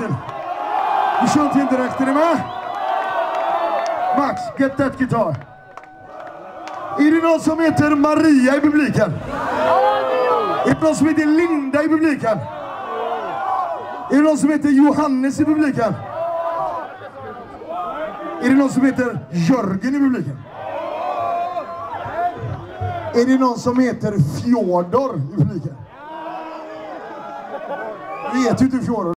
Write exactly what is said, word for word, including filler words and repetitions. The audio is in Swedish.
till. Vi kör till direkt, är ni med? Max, get that guitar. Är det någon som heter Maria i publiken? Är det någon som heter Linda i publiken? Är det någon som heter Johannes i publiken? Är det någon som heter Jörgen i publiken? Är det någon som heter Fjodor i publiken? Vet du inte Fjodor?